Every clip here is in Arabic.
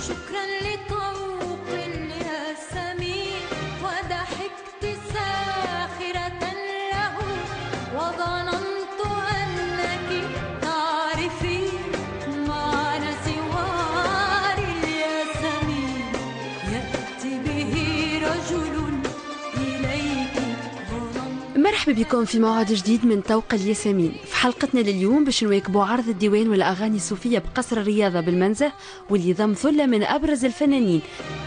شكرا لطوق الياسمين وضحكت ساخرة له وظننت أنك تعرفين معنى سوار الياسمين يأتي به رجل إليك. مرحبا بكم في موعد جديد من طوق الياسمين. في حلقتنا لليوم باش نواكبوا عرض الديوان والاغاني الصوفيه بقصر الرياضه بالمنزه واللي ضم ثله من ابرز الفنانين.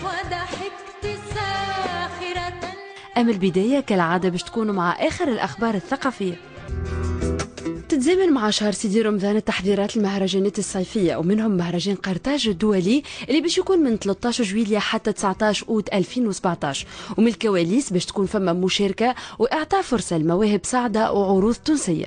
اما البدايه كالعاده باش تكونوا مع اخر الاخبار الثقافيه. تتزامن مع شهر سيدي رمضان التحضيرات المهرجانات الصيفية ومنهم مهرجان قرطاج الدولي اللي باش يكون من 13 جويلية حتى 19 أوت 2017. ومن الكواليس باش تكون فما مشاركة وإعطاء فرصة لمواهب صاعدة وعروض تونسية.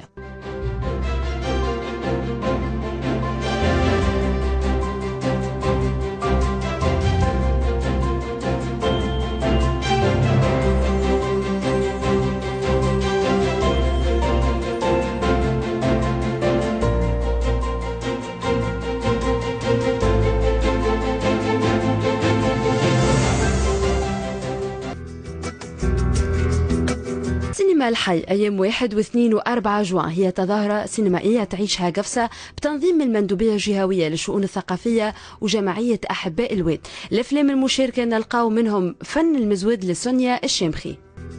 سينما الحي أيام 1 و2 و4 جوان هي تظاهرة سينمائية تعيشها قفصة بتنظيم المندوبية الجهوية للشؤون الثقافية وجمعية أحباء الواد. الأفلام المشاركة نلقاو منهم فن المزود لسونيا الشامخي،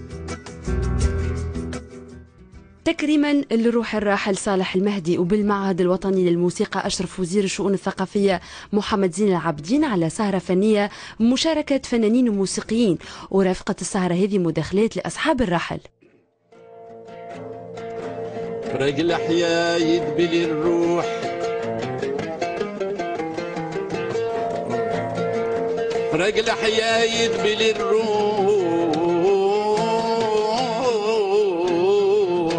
تكريما للروح الراحل صالح المهدي، وبالمعهد الوطني للموسيقى أشرف وزير الشؤون الثقافية محمد زين العابدين على سهرة فنية بمشاركة فنانين وموسيقيين، ورافقة السهرة هذه مداخلات لأصحاب الرحل. فرق الأحياء يدبل الروح، فرق الأحياء يدبل الروح،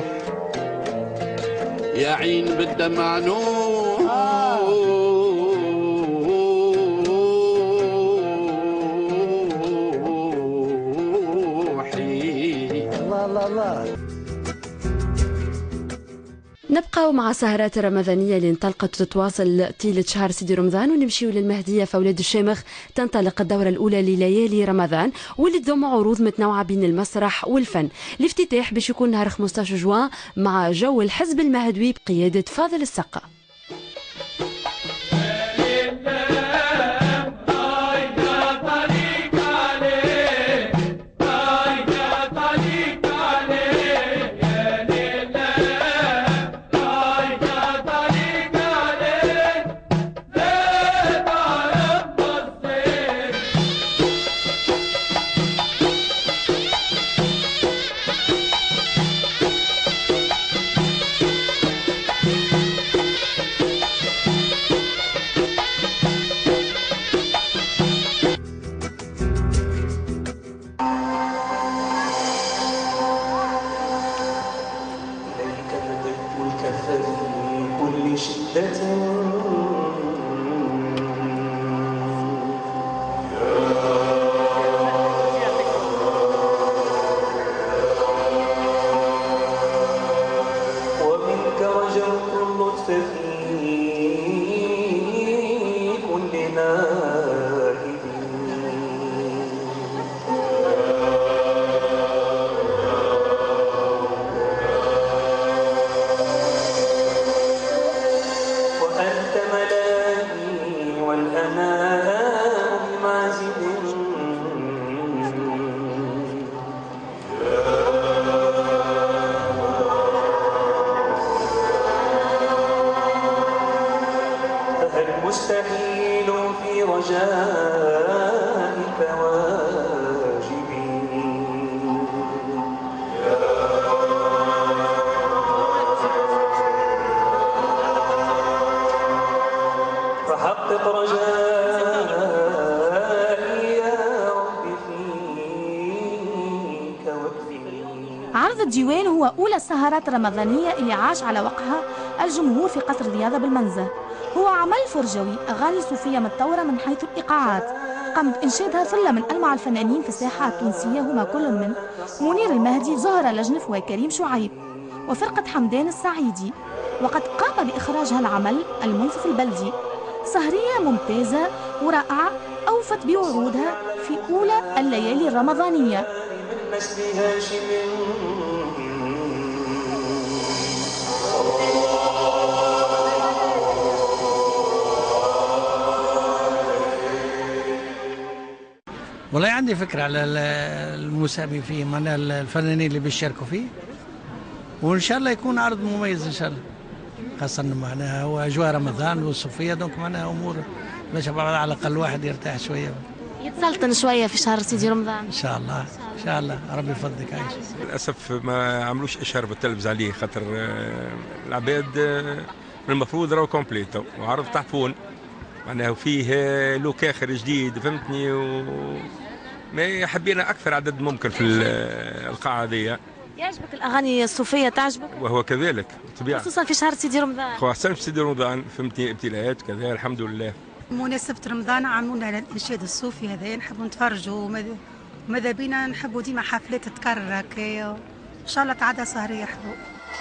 يا عين بالدمع نوح الله الله الله. نبقى مع سهرات الرمضانية اللي انطلقت وتتواصل طيلة شهر سيدي رمضان، ونمشيو للمهدية فولاد الشامخ. تنطلق الدورة الأولى لليالي رمضان واللي تضم عروض متنوعة بين المسرح والفن. الافتتاح باش يكون نهار 15 جوان مع جو الحزب المهدوي بقيادة فاضل السقا. المستحيل في رجائك واجبي، فحقق رجائي يا رب فيك واكفني. عرض الديوان هو أولى السهرات الرمضانية اللي عاش على وقعها الجمهور في قصر الرياضة بالمنزه. هو عمل فرجوي أغاني صوفية متطورة من حيث الإيقاعات، قامت إنشادها ثلة من ألمع الفنانين في الساحة التونسية، هما كل من منير المهدي، زهرة لجنف، وكريم شعيب، وفرقة حمدان السعيدي. وقد قام بإخراجها العمل المنصف البلدي. سهرية ممتازة ورائعة أوفت بوعودها في أولى الليالي الرمضانية. من نسل هاشم والله عندي فكرة على المساهمين فيه، معنا الفنانين اللي بيشاركوا فيه، وإن شاء الله يكون عرض مميز إن شاء الله، خاصة معناها هو أجواء رمضان والصوفية، دونك معناها أمور باش على الأقل واحد يرتاح شوية، يتسلطن شوية في شهر سيدي رمضان. إن شاء الله إن شاء الله، ربي يفضلك عايش. للأسف ما عملوش إشهار بالتلفز عليه، خاطر العباد من المفروض راهو كومبليت وعرض تحفون، معناها فيه لوك آخر جديد، فهمتني، ما حبينا أكثر عدد ممكن في القاعة هذه. يعجبك الأغاني الصوفية تعجبك؟ وهو كذلك طبيعة، خصوصا في شهر سيدي رمضان. خاصة في سيدي رمضان، فهمتني، ابتلاءات كذا، الحمد لله. مناسبة رمضان عاملونا على الإنشاد الصوفي هذا، نحبوا نتفرجوا، ماذا بينا نحبوا ديما حفلات تكرر هكايا، إن شاء الله تعدى سهرية حلوة.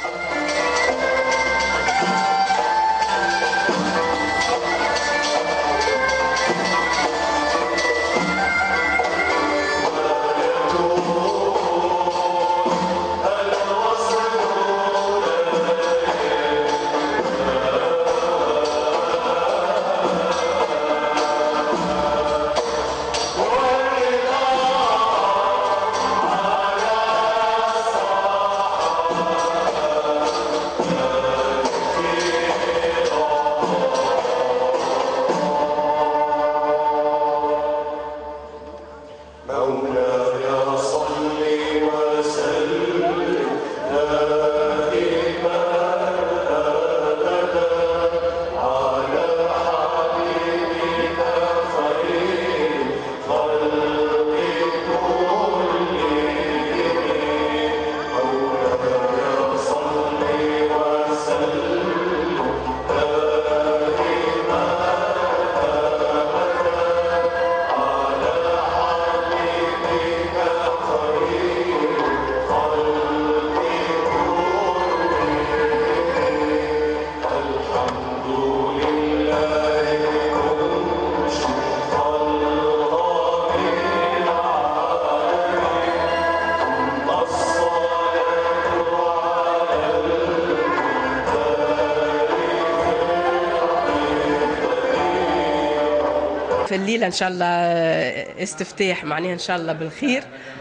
في الليلة إن شاء الله استفتاح معناها إن شاء الله بالخير.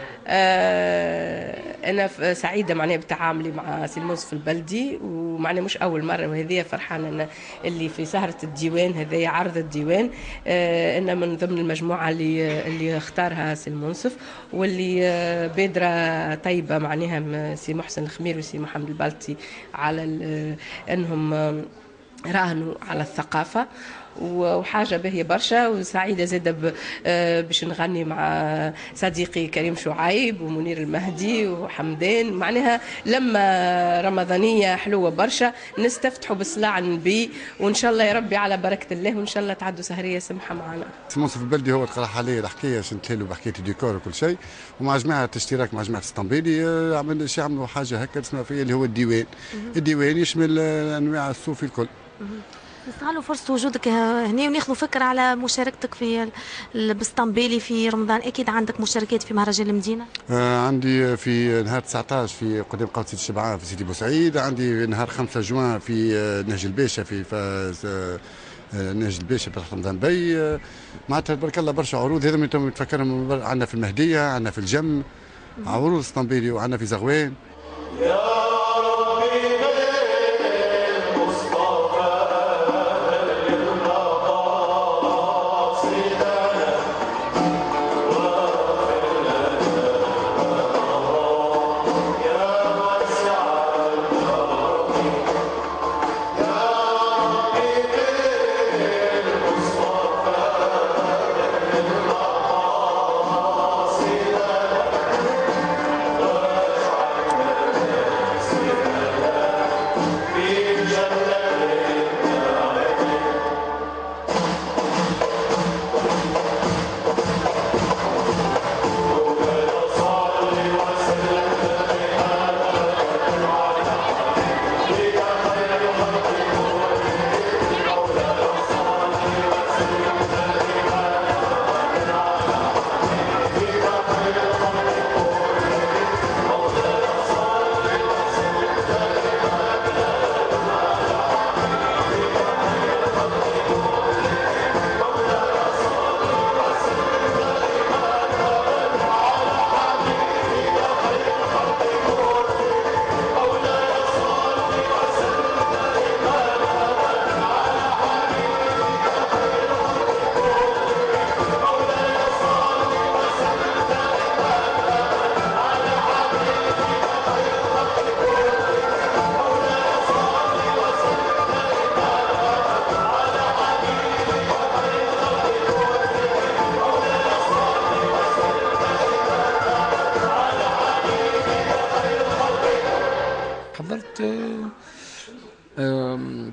أنا سعيدة معناها بتعاملي مع سي المنصف البلدي، ومعناها مش أول مرة، وهذه فرحانة أنا اللي في سهرة الديوان هذه، عرض الديوان، أنا من ضمن المجموعة اللي اختارها سي المنصف، واللي بادرة طيبة معناها سي محسن الخمير وسي محمد البلطي على أنهم راهنوا على الثقافة، وحاجة باهية برشا. وسعيدة زادة باش نغني مع صديقي كريم شعيب ومنير المهدي وحمدان، معناها لما رمضانية حلوة برشا، نستفتحوا بالصلاة على النبي، وإن شاء الله يا ربي على بركة الله، وإن شاء الله تعدوا سهرية سمحة معنا. المنصف البلدي هو اقترح علي الحكاية باش نتهلوا بحكاية الديكور وكل شيء، ومع جماعة اشتراك مع جماعة اسطنبولي عملوا حاجة هكا اسمها فيها اللي هو الديوان. الديوان يشمل أنواع الصوفي الكل. نستغلوا فرصة وجودك هنا وناخذوا فكرة على مشاركتك في البسطنبيلي في رمضان. أكيد عندك مشاركات في مهرجان المدينة. عندي في نهار 19 في قدام قوة سيدي الشبعان في سيدي بوسعيد، عندي نهار 5 جوان في نهج الباشا في فاز نهج الباشا في رمضان بي. معناتها تبارك الله برشا عروض. هذا من تفكرهم عندنا في المهدية، عندنا في الجم عروض اسطنبولي، وعندنا في زغوان.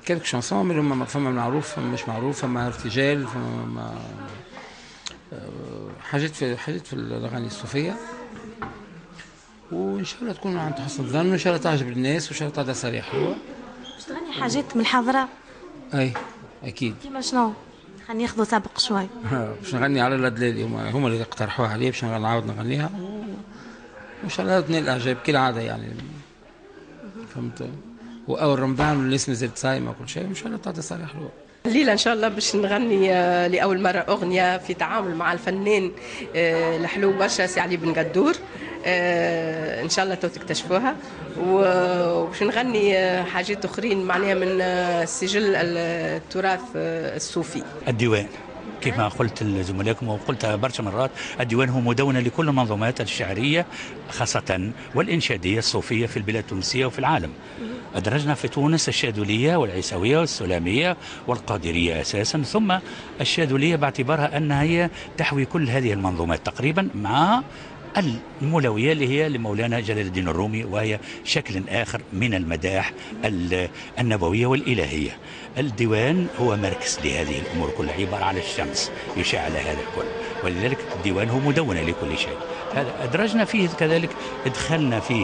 كلك شانسون منهم فما معروف فما مش معروف فما ارتجال فما حاجات في الاغاني الصوفيه، وان شاء الله تكون عند حسن الظن وان شاء الله تعجب الناس وان شاء الله تعطي صريح حلوه. باش تغني حاجات من الحضره؟ اي اكيد. كيما شنو؟ خلينا ناخذوا سابق شوي. باش نغني على الادلالي هما اللي اقترحوها علي باش نعاود نغنيها وان شاء الله تنال الاعجاب كالعاده يعني. فهمت؟ واول رمضان والناس مازالت صايمه وكل شيء وان شاء الله تعطي صريح حلوه. الليلة إن شاء الله باش نغني لأول مرة أغنية في تعامل مع الفنان الحلو برشا سي علي بن قدور. إن شاء الله تكتشفوها، وباش نغني حاجات أخرين معناها من سجل التراث الصوفي. الديوان كما قلت لزملائكم وقلتها برشا مرات، الديوان هو مدونة لكل المنظومات الشعرية خاصة والإنشادية الصوفية في البلاد التونسية وفي العالم. أدرجنا في تونس الشاذلية والعيسوية والسلامية والقادرية أساسا، ثم الشاذلية باعتبارها أنها هي تحوي كل هذه المنظومات تقريبا مع المولوية اللي هي لمولانا جلال الدين الرومي، وهي شكل آخر من المداح النبوية والإلهية. الديوان هو مركز لهذه الأمور كلها، عبارة عن الشمس يشع على هذا الكل، ولذلك الديوان هو مدونة لكل شيء. هذا أدرجنا فيه كذلك، ادخلنا فيه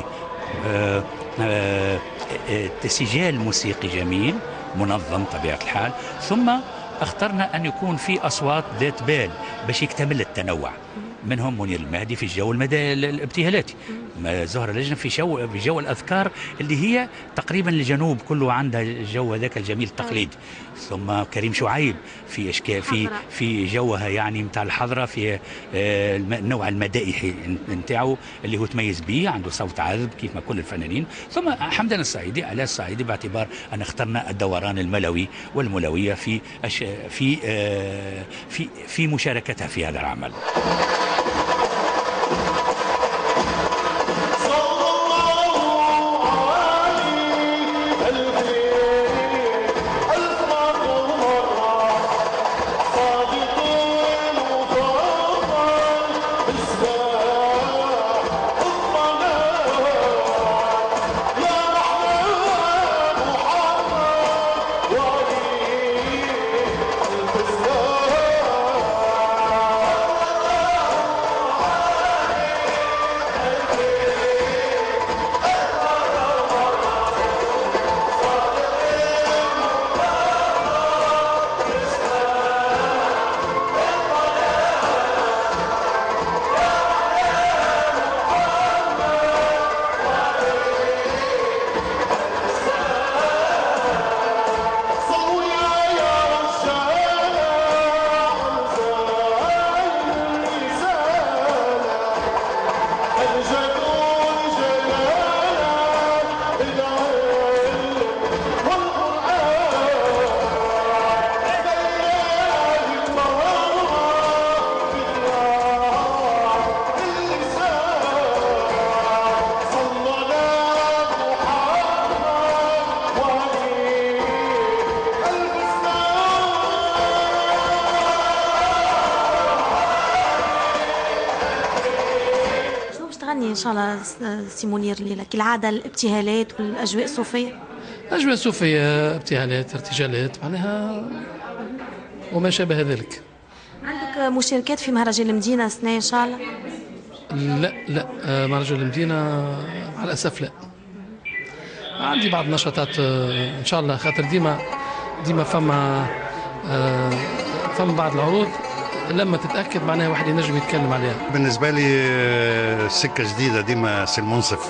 سجال موسيقي جميل منظم طبيعة الحال، ثم اخترنا أن يكون في أصوات ذات بال باش يكتمل التنوع، منهم منير المهدي في الجو الابتهالاتي، زهرة لجنة في جو الأذكار اللي هي تقريبا الجنوب كله عندها الجو هذاك الجميل التقليدي، ثم كريم شعيب في أشكال في جوها يعني نتاع الحضرة، في النوع المدائحي نتاعو اللي هو تميز به، عنده صوت عذب كيف ما كل الفنانين، ثم حمدان الصعيدي علاء الصعيدي باعتبار أن اخترنا الدوران الملوي والملوية في مشاركتها في هذا العمل. إن شاء الله سي منير الليلة كالعادة الابتهالات والأجواء الصوفية؟ أجواء صوفية، ابتهالات، ارتجالات معناها وما شابه ذلك. عندك مشاركات في مهرجان المدينة السنة إن شاء الله؟ لا مهرجان المدينة مع الأسف لا. عندي بعض النشاطات إن شاء الله، خاطر ديما فما بعض العروض لما تتاكد معناها واحد ينجم يتكلم عليها. بالنسبه لي سكه جديده، ديما سي المنصف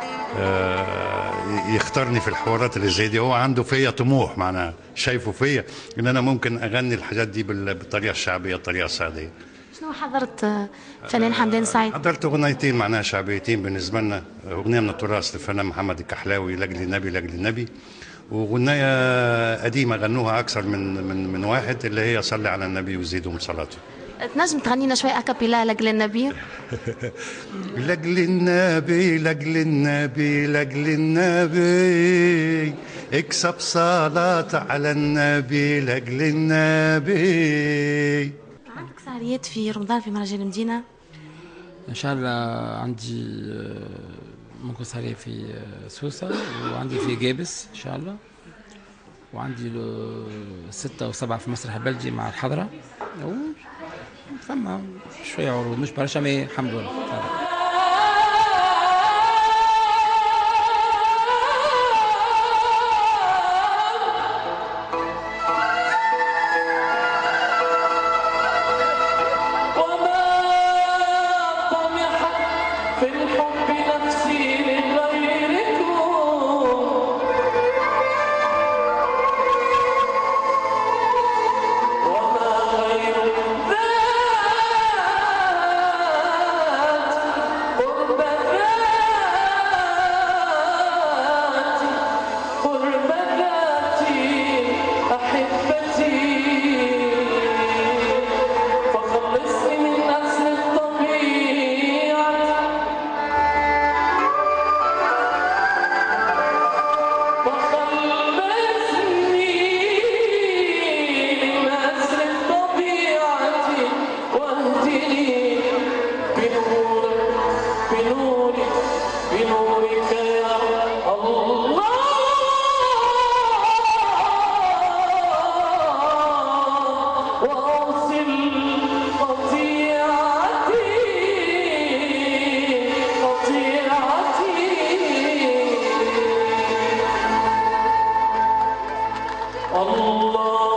يختارني في الحوارات اللي زي دي، هو عنده فيا طموح معناها شايفه فيا ان انا ممكن اغني الحاجات دي بالطريقه الشعبيه الطريقه الصعيديه. شنو حضرت فنان حمدان الصعيدي؟ حضرت اغنيتين معناها شعبيتين بالنسبه لنا، اغنيه من التراث للفنان محمد الكحلاوي لاجل النبي لاجل النبي، وغنايه قديمه غنوها اكثر من واحد اللي هي صلي على النبي وزيدهم صلاته. تنجم تغنينا شوي اكابيلا لاجل النبي؟ لاجل النبي لاجل النبي لاجل النبي اكسب صلاة على النبي لاجل النبي. عندك سهريات في رمضان في مهرجان المدينة؟ ان شاء الله عندي ممكن سهرية في سوسة، وعندي في جابس ان شاء الله، وعندي 6 و7 في مسرح البلدي مع الحضرة، فما شوية عروض مش برشا، مي الحمد لله. الله